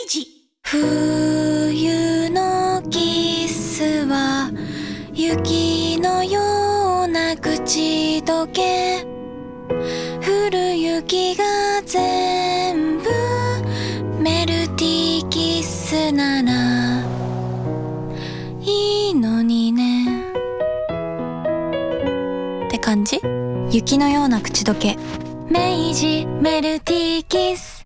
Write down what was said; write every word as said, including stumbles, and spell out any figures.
治。 冬のキスは雪のような口どけ、降る雪が全部メルティーキッスならいいのにねって感じ。雪のような口どけ、明治メルティーキッス。